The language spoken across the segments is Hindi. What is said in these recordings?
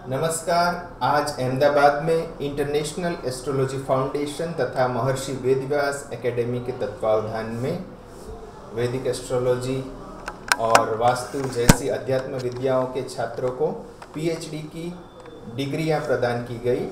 नमस्कार। आज अहमदाबाद में इंटरनेशनल एस्ट्रोलॉजी फाउंडेशन तथा महर्षि वेदव्यास एकेडमी के तत्वावधान में वैदिक एस्ट्रोलॉजी और वास्तु जैसी अध्यात्म विद्याओं के छात्रों को पीएचडी की डिग्रियां प्रदान की गई।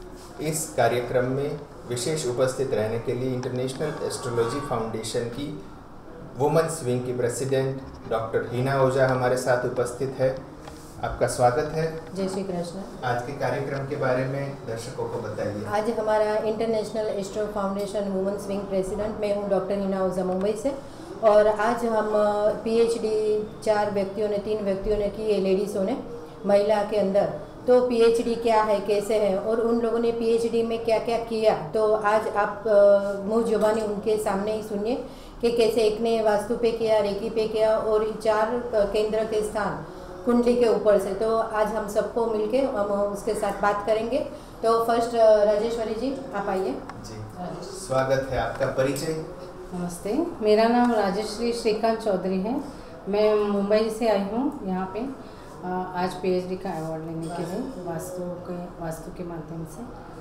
इस कार्यक्रम में विशेष उपस्थित रहने के लिए इंटरनेशनल एस्ट्रोलॉजी फाउंडेशन की वुमेन्स विंग की प्रेसिडेंट डॉक्टर हिना ओझा हमारे साथ उपस्थित है। आपका स्वागत है। जय श्री कृष्ण। आज के कार्यक्रम के बारे में दर्शकों को बताइए। आज हमारा International Astro Foundation women's wing president, मैं हूँ डॉक्टर हिना ओझा मुंबई से, और आज हम पीएचडी 3 व्यक्तियों ने की है, लेडीज़ों ने, महिला के अंदर। तो पीएचडी क्या है, कैसे है, और उन लोगों ने पीएचडी में क्या क्या किया, तो आज आप मुँह जुबानी उनके सामने ही सुनिए कि कैसे एक ने वास्तु पे किया, रेकी पे किया, और 4 केंद्र के स्थान कुंडली के ऊपर से। तो आज हम सबको मिलके हम उसके साथ बात करेंगे। तो फर्स्ट राजेश्वरी जी, आप आइए। जी, स्वागत है। आपका परिचय? नमस्ते, मेरा नाम राजेश्री श्रीकांत चौधरी है। मैं मुंबई से आई हूँ यहाँ पे आज पीएचडी का अवार्ड लेने के लिए वास्तु के माध्यम से।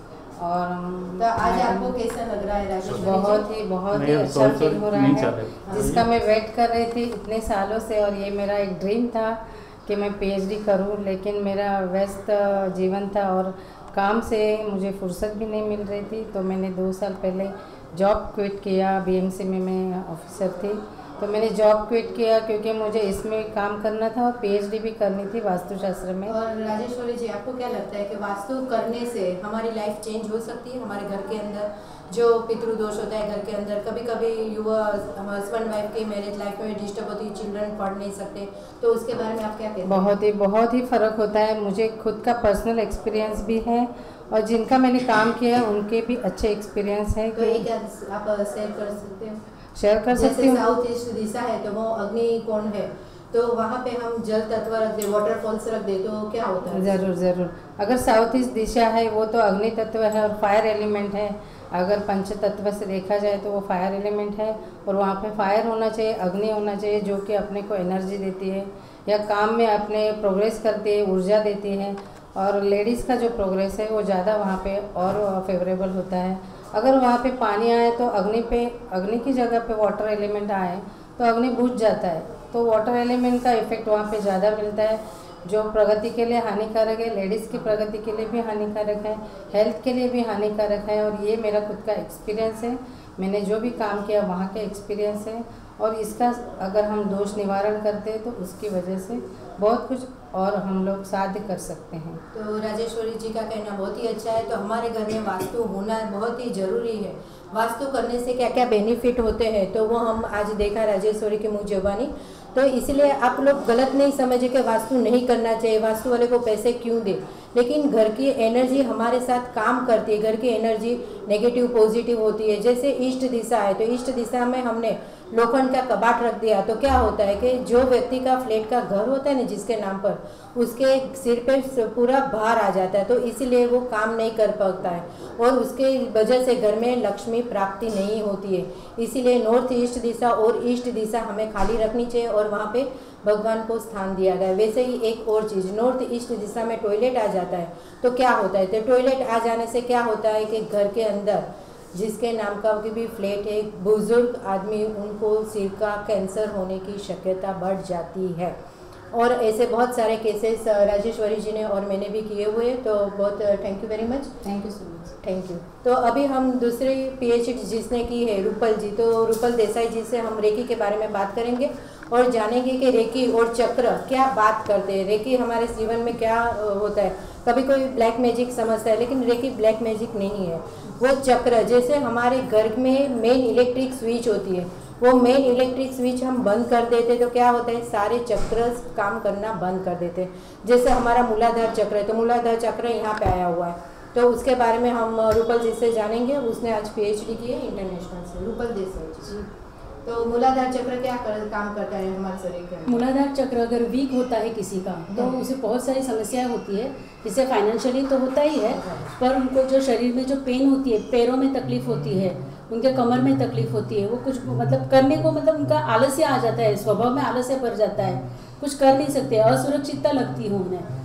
और तो आज आपको कैसा लग रहा है राजेश्वरी? बहुत ही अच्छा फील हो रहा है, जिसका मैं वेट कर रही थी इतने सालों से। और ये मेरा एक ड्रीम था कि मैं पीएचडी करूं, लेकिन मेरा व्यस्त जीवन था और काम से मुझे फुर्सत भी नहीं मिल रही थी। तो मैंने 2 साल पहले जॉब क्विट किया। बीएमसी में मैं ऑफिसर थी, तो मैंने जॉब क्विट किया क्योंकि मुझे इसमें काम करना था और पीएचडी भी करनी थी वास्तुशास्त्र में। और राजेश्वरी जी, आपको क्या लगता है कि वास्तु करने से हमारी लाइफ चेंज हो सकती है? हमारे घर के अंदर जो पितृदोष होता है घर के अंदर, कभी कभी युवा हस्बैंड वाइफ की मैरिज लाइफ में डिस्टर्ब होती है, चिल्ड्रन पढ़ नहीं सकते, तो उसके बारे में आप क्या कहते हैं? बहुत ही फ़र्क होता है। मुझे खुद का पर्सनल एक्सपीरियंस भी है और जिनका मैंने काम किया है उनके भी अच्छे एक्सपीरियंस है। तो ये क्या आप शेयर कर सकते हो? शेयर कर सकती हूँ। साउथ ईस्ट दिशा है तो वो अग्नि कोण है, तो वहाँ पे हम जल तत्व रख दे, वाटरफॉल्स रख दे, तो क्या होता है? ज़रूर। अगर साउथ ईस्ट दिशा है वो तो अग्नि तत्व है और फायर एलिमेंट है। अगर पंच तत्व से देखा जाए तो वो फायर एलिमेंट है, और वहाँ पे फायर होना चाहिए, अग्नि होना चाहिए, जो कि अपने को एनर्जी देती है या काम में अपने प्रोग्रेस करती है, ऊर्जा देती है। और लेडीज़ का जो प्रोग्रेस है वो ज़्यादा वहाँ पे और फेवरेबल होता है। अगर वहाँ पे पानी आए तो अग्नि की जगह पे वाटर एलिमेंट आए तो अग्नि बुझ जाता है। तो वाटर एलिमेंट का इफेक्ट वहाँ पे ज़्यादा मिलता है, जो प्रगति के लिए हानिकारक है, लेडीज़ की प्रगति के लिए भी हानिकारक है, हेल्थ के लिए भी हानिकारक है। और ये मेरा खुद का एक्सपीरियंस है, मैंने जो भी काम किया वहाँ के एक्सपीरियंस है। और इसका अगर हम दोष निवारण करते हैं तो उसकी वजह से बहुत कुछ और हम लोग साध्य कर सकते हैं। तो राजेश्वरी जी का कहना बहुत ही अच्छा है। तो हमारे घर में वास्तु होना बहुत ही ज़रूरी है। वास्तु करने से क्या क्या बेनिफिट होते हैं, तो वो हम आज देखा राजेश्वरी के मुँह जुबानी। तो इसलिए आप लोग गलत नहीं समझे कि वास्तु नहीं करना चाहिए, वास्तु वाले को पैसे क्यों दे, लेकिन घर की एनर्जी हमारे साथ काम करती है। घर की एनर्जी नेगेटिव पॉजिटिव होती है। जैसे ईस्ट दिशा है, तो ईस्ट दिशा में हमने लोखंड का कबाट रख दिया, तो क्या होता है कि जो व्यक्ति का फ्लैट का घर होता है ना जिसके नाम पर, उसके सिर पे पूरा भार आ जाता है, तो इसीलिए वो काम नहीं कर पाता है और उसके वजह से घर में लक्ष्मी प्राप्ति नहीं होती है। इसीलिए नॉर्थ ईस्ट दिशा और ईस्ट दिशा हमें खाली रखनी चाहिए और वहाँ पे भगवान को स्थान दिया गया है। वैसे ही एक और चीज़, नॉर्थ ईस्ट दिशा में टॉयलेट आ जाता है तो क्या होता है, तो टॉयलेट आ जाने से क्या होता है कि घर के अंदर जिसके नाम का भी फ्लैट है, बुजुर्ग आदमी, उनको सिर का कैंसर होने की शक्यता बढ़ जाती है। और ऐसे बहुत सारे केसेस राजेश्वरी जी ने और मैंने भी किए हुए हैं। तो बहुत thank you very much. Thank you so much. Thank you. तो अभी हम दूसरी पीएचडी जिसने की है रूपल जी, तो रूपल देसाई जी से हम रेकी के बारे में बात करेंगे और जानेंगे कि रेकी और चक्र क्या बात करते हैं, रेकी हमारे जीवन में क्या होता है। कभी कोई ब्लैक मैजिक समझता है, लेकिन रेकी ब्लैक मैजिक नहीं है। वो चक्र, जैसे हमारे घर में मेन इलेक्ट्रिक स्विच होती है, वो मेन इलेक्ट्रिक स्विच हम बंद कर देते तो क्या होता है, सारे चक्र काम करना बंद कर देते। जैसे हमारा मूलाधार चक्र है, तो मूलाधार चक्र यहाँ पे आया हुआ है, तो उसके बारे में हम रूपल जी से जानेंगे। उसने आज पीएचडी की है इंटरनेशनल से, रूपल देसाई जी। तो मूलाधार चक्र क्या काम करता है हमारे शरीर के? मूलाधार चक्र अगर वीक होता है किसी का तो उसे बहुत सारी समस्याएं होती है। जिससे फाइनेंशियली तो होता ही है, पर उनको जो शरीर में जो पेन होती है, पैरों में तकलीफ होती है, उनके कमर में तकलीफ होती है, वो कुछ मतलब करने को मतलब उनका आलस्य आ जाता है, स्वभाव में आलस्य पड़ जाता है, कुछ कर नहीं सकते, असुरक्षितता लगती है उन्हें।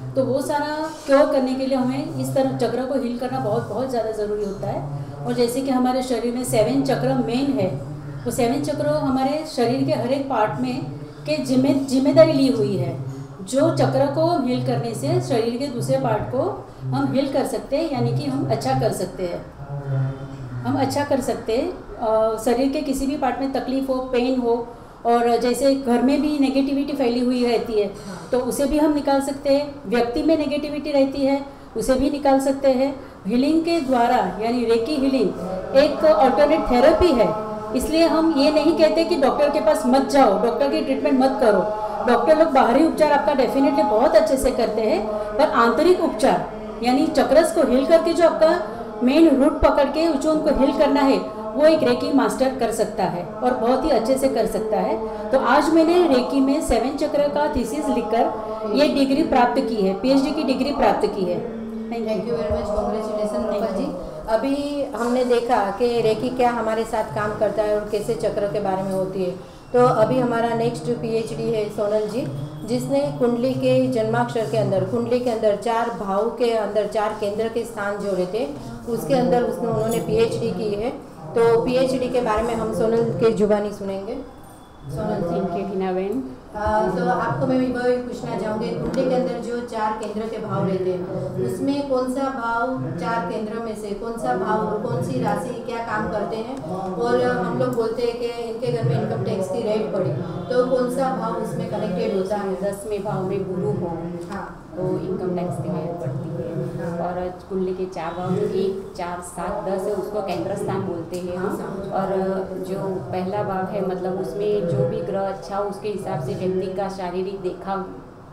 तो वो सारा क्योर करने के लिए हमें इस तरह चक्र को हील करना बहुत बहुत ज़्यादा ज़रूरी होता है। और जैसे कि हमारे शरीर में 7 चक्र मेन है, वो 7 चक्र हमारे शरीर के हर एक पार्ट में के जिम्मेदारी ली हुई है। जो चक्र को हील करने से शरीर के दूसरे पार्ट को हम हील कर सकते हैं, यानी कि हम अच्छा कर सकते हैं। हम अच्छा कर सकते हैं, शरीर के किसी भी पार्ट में तकलीफ हो, पेन हो, और जैसे घर में भी नेगेटिविटी फैली हुई रहती है तो उसे भी हम निकाल सकते हैं। व्यक्ति में नेगेटिविटी रहती है उसे भी निकाल सकते हैं। हीलिंग के द्वारा, यानी रेकी हीलिंग एक ऑल्टरनेट थेरेपी है। इसलिए हम ये नहीं कहते कि डॉक्टर के पास मत जाओ, डॉक्टर की ट्रीटमेंट मत करो। डॉक्टर लोग बाहरी उपचार आपका डेफिनेटली बहुत अच्छे से करते हैं, पर आंतरिक उपचार यानी चक्रस को हील करके जो आपका मेन रूट पकड़ के जो उनको हील करना है वो एक रेकी मास्टर कर सकता है और बहुत ही अच्छे से कर सकता है। तो आज मैंने रेकी में 7 चक्र का थीसिस लिखकर ये डिग्री प्राप्त की है, PhD की डिग्री प्राप्त की है। Thank you very much, congratulation Rupa ji. अभी हमने देखा कि रेकी क्या हमारे साथ काम करता है और कैसे चक्र के बारे में होती है। तो अभी हमारा नेक्स्ट PhD है सोनल जी, जिसने कुंडली के जन्माक्षर के अंदर, कुंडली के अंदर 4 भाव के अंदर 4 केंद्र के स्थान जोड़े थे, उसके अंदर उन्होंने PhD की है। तो PhD के बारे में हम सोनल के जुबानी सुनेंगे। सोनल जी, थैंक यू हिना बहन। तो आपको मैं वही पूछना चाहूँगी, कुंडली के अंदर जो 4 केंद्र के भाव रहते हैं उसमें कौन सा भाव 4 केंद्रों में से कौन सा भाव और कौन सी राशि क्या काम करते हैं? और हम लोग बोलते हैं कि इनके घर में इनकम टैक्स की रेट बढ़ी, तो कौन सा भाव उसमें कनेक्टेड होता है? 10वें भाव में गुरु हो हाँ, तो इनकम टैक्स की रेट बढ़ती है। और कुंडली के 4 भाव में 1, 4, 7, 10 है, उसको केंद्र स्थान बोलते हैं हम। और जो पहला भाव है मतलब उसमें जो भी ग्रह अच्छा हो उसके हिसाब से व्यक्ति का शारीरिक देखाव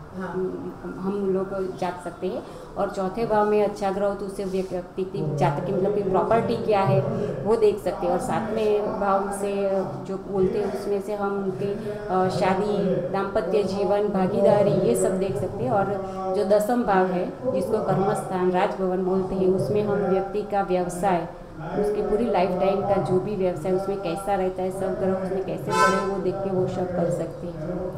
हम लोग जान सकते हैं। और चौथे भाव में अच्छा ग्रह हो तो उससे व्यक्ति की जातक की मतलब की प्रॉपर्टी क्या है वो देख सकते हैं। और 7वें भाव से जो बोलते हैं उसमें से हम उनके शादी, दाम्पत्य जीवन, भागीदारी ये सब देख सकते हैं। और जो 10वां भाव है जिसको कर्मस्थान, राजभवन बोलते हैं, उसमें हम व्यक्ति का व्यवसाय, उसकी पूरी लाइफ टाइम का जो भी व्यवसाय उसमें कैसा रहता है, सब ग्रह उसमें कैसे बढ़े वो देख के वो सब कर सकते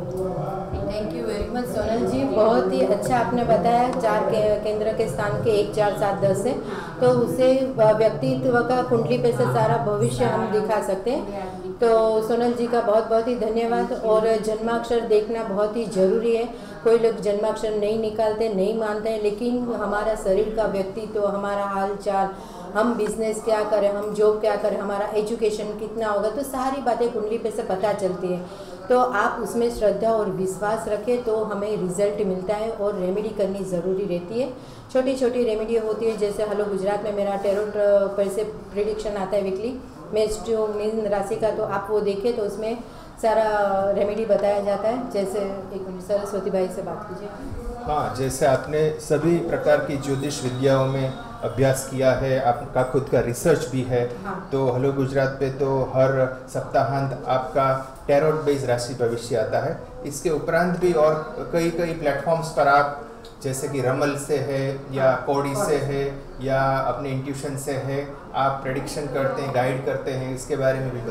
हैं। Thank you very much Sonal ji, बहुत ही अच्छा आपने बताया। 4 केंद्र के स्थान के 1, 4, 7, 10 है, तो उससे व्यक्तित्व का कुंडली पे से सारा भविष्य हम दिखा सकते हैं। तो सोनल जी का बहुत बहुत ही धन्यवाद। और जन्माक्षर देखना बहुत ही ज़रूरी है। कोई लोग जन्माक्षर नहीं निकालते, नहीं मानते हैं, लेकिन हमारा शरीर का व्यक्तित्व, हमारा हाल चाल, हम बिजनेस क्या करें, हम जॉब क्या करें, हमारा एजुकेशन कितना होगा, तो सारी बातें कुंडली पे से पता चलती है। तो आप उसमें श्रद्धा और विश्वास रखें तो हमें रिजल्ट मिलता है। और रेमेडी करनी ज़रूरी रहती है, छोटी छोटी रेमेडी होती है। जैसे हेलो गुजरात में मेरा टेरोट पर से प्रिडिक्शन आता है वीकली, मैच जो मीन राशि का, तो आप वो देखें तो उसमें सारा रेमेडी बताया जाता है। जैसे एक मिनट सरस्वती भाई से बात कीजिए। हाँ, जैसे आपने सभी प्रकार की ज्योतिष विद्याओं में अभ्यास किया है, आपका खुद का रिसर्च भी है। हाँ। तो हेलो गुजरात पे तो हर सप्ताहांत आपका टैरोट बेस्ड राशि भविष्य आता है। इसके उपरांत भी और कई कई प्लेटफॉर्म्स पर आप जैसे कि रमल से है या कौड़ी से है या अपने इंट्यूशन से है, आप प्रेडिक्शन करते हैं, गाइड करते हैं, इसके बारे में भी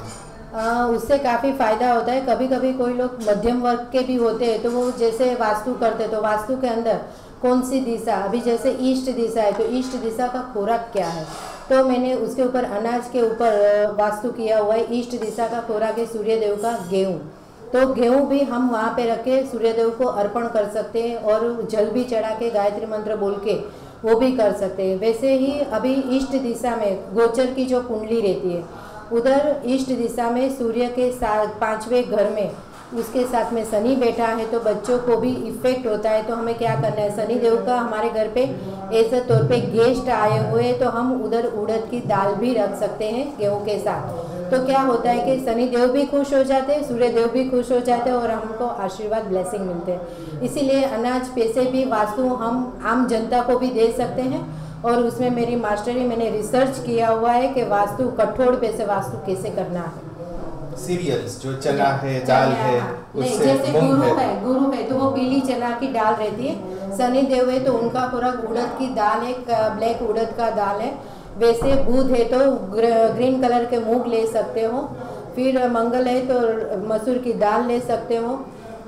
बताइए। उससे काफ़ी फ़ायदा होता है। कभी कभी कोई लोग मध्यम वर्ग के भी होते हैं, तो वो जैसे वास्तु करते, तो वास्तु के अंदर कौन सी दिशा, अभी जैसे ईस्ट दिशा है तो ईस्ट दिशा का खुराक क्या है, तो मैंने उसके ऊपर अनाज के ऊपर वास्तु किया हुआ है। ईस्ट दिशा का खुराक है सूर्यदेव का गेहूँ, तो गेहूँ भी हम वहाँ पे रख के सूर्यदेव को अर्पण कर सकते हैं और जल भी चढ़ा के गायत्री मंत्र बोल के वो भी कर सकते हैं। वैसे ही अभी ईस्ट दिशा में गोचर की जो कुंडली रहती है, उधर ईस्ट दिशा में सूर्य के साथ 5वें घर में उसके साथ में शनि बैठा है, तो बच्चों को भी इफेक्ट होता है। तो हमें क्या करना है, शनि देव का हमारे घर पे ऐसे तौर पे गेस्ट आए हुए हैं तो हम उधर उड़द की दाल भी रख सकते हैं गेहूं के साथ। तो क्या होता है कि शनि देव भी खुश हो जाते हैं, सूर्य देव भी खुश हो जाते हैं और हमको आशीर्वाद ब्लेसिंग मिलते हैं। इसीलिए अनाज पैसे भी वास्तु हम आम जनता को भी दे सकते हैं। और उसमें मेरी मास्टरी, मैंने रिसर्च किया हुआ है कि वास्तु कठोर पैसे वास्तु कैसे करना है। सीरियल्स जो चना है, दाल है, उससे जैसे मूंग गुरु है तो वो पीली चना की दाल रहती है। शनि देव है तो उनका खुराक उड़द की दाल है, ब्लैक उड़द का दाल है। वैसे बुध है तो ग्रीन कलर के मूंग ले सकते हो। फिर मंगल है तो मसूर की दाल ले सकते हो।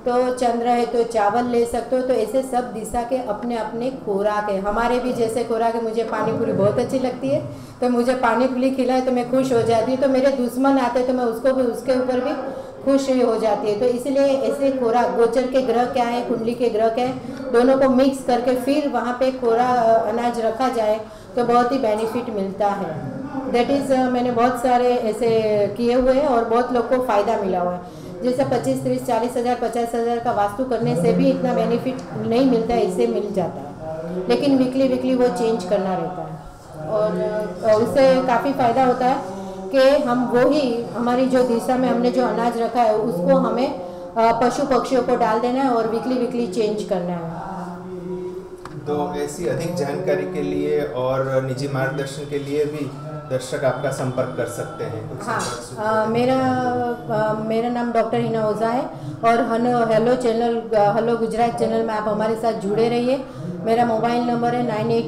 तो चंद्र है तो चावल ले सकते हो। तो ऐसे सब दिशा के अपने अपने खुराक है। हमारे भी जैसे खुराक है, मुझे पानी पूरी बहुत अच्छी लगती है, तो मुझे पानी पूरी खिलाए तो मैं खुश हो जाती हूँ। तो मेरे दुश्मन आते तो मैं उसको भी उसके ऊपर भी खुश हो जाती है। तो इसलिए ऐसे खुराक, गोचर के ग्रह क्या है, कुंडली के ग्रह क्या है, दोनों को मिक्स करके फिर वहाँ पे अनाज रखा जाए तो बहुत ही बेनिफिट मिलता है। दैट इज़ मैंने बहुत सारे ऐसे किए हुए हैं और बहुत लोग को फ़ायदा मिला हुआ है। जैसे 25, 30, 40 हज़ार, 50 हज़ार का वास्तु करने से भी इतना बेनिफिट नहीं मिलता है, इससे मिल जाता है, लेकिन वीकली वो चेंज करना रहता है। और उससे काफ़ी फ़ायदा होता है कि हम वही हमारी जो दिशा में हमने जो अनाज रखा है उसको हमें पशु पक्षियों को डाल देना है और वीकली चेंज करना है। तो ऐसी अधिक जानकारी के लिए और निजी मार्गदर्शन के लिए भी दर्शक आपका संपर्क कर सकते हैं। हाँ, मेरा नाम डॉक्टर हिना ओझा है और हेलो गुजरात चैनल में आप हमारे साथ जुड़े रहिए। मेरा मोबाइल नंबर है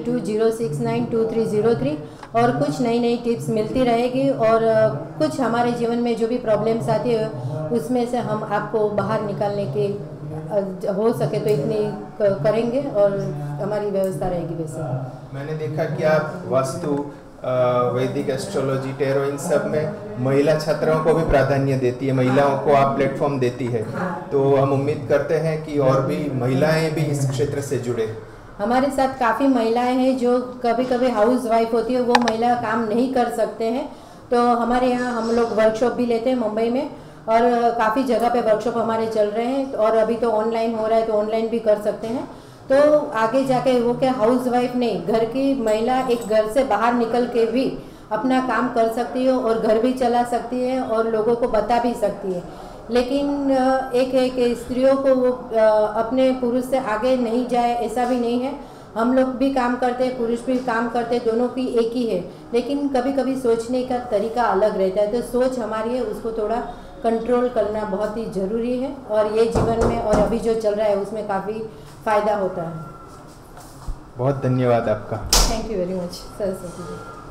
9820692303 और कुछ नई टिप्स मिलती रहेगी और कुछ हमारे जीवन में जो भी प्रॉब्लम्स आती है उसमें से हम आपको बाहर निकालने की हो सके तो इतनी करेंगे और हमारी व्यवस्था रहेगी। वैसे मैंने देखा कि आप वास्तु, वैदिक एस्ट्रोलॉजी, टेरो, इन सब में महिला छात्राओं को भी प्राधान्य देती है, महिलाओं को आप प्लेटफॉर्म देती है। तो हम उम्मीद करते हैं कि और भी महिलाएं भी इस क्षेत्र से जुड़े। हमारे साथ काफ़ी महिलाएं हैं जो कभी हाउस वाइफ होती है, वो महिला काम नहीं कर सकते हैं। तो हमारे यहाँ हम लोग वर्कशॉप भी लेते हैं मुंबई में और काफ़ी जगह पे वर्कशॉप हमारे चल रहे हैं और अभी तो ऑनलाइन हो रहा है, तो ऑनलाइन भी कर सकते हैं। तो आगे जाके वो क्या हाउस वाइफ नहीं, घर की महिला एक घर से बाहर निकल के भी अपना काम कर सकती है और घर भी चला सकती है और लोगों को बता भी सकती है। लेकिन एक है कि स्त्रियों को वो अपने पुरुष से आगे नहीं जाए, ऐसा भी नहीं है। हम लोग भी काम करते हैं, पुरुष भी काम करते हैं, दोनों की एक ही है, लेकिन कभी कभी सोचने का तरीका अलग रहता है। तो सोच हमारी है, उसको थोड़ा कंट्रोल करना बहुत ही ज़रूरी है और ये जीवन में और अभी जो चल रहा है उसमें काफ़ी फ़ायदा होता है। बहुत धन्यवाद आपका। Thank you very much Saraswati ji.